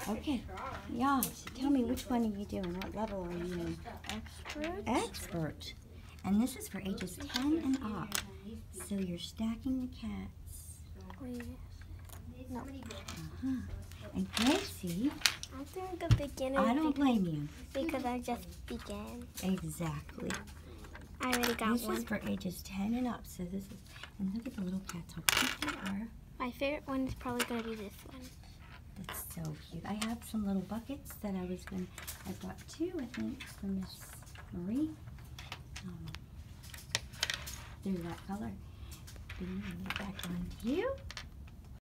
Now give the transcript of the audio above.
Okay. Yeah. So tell me, which one are you doing? What level are you in? Expert. Expert. And this is for ages 10 and up. So you're stacking the cats. No. And Gracie, I'm doing the beginner. I don't blame you. Because I just began. Exactly. I already got This one. is for ages 10 and up. So this is, and look at the little cats, how cute they are. My favorite one is probably going to be this one. That's so cute. I have some little buckets that I bought two, I think, from Miss Marie. They're that color. Back on to you.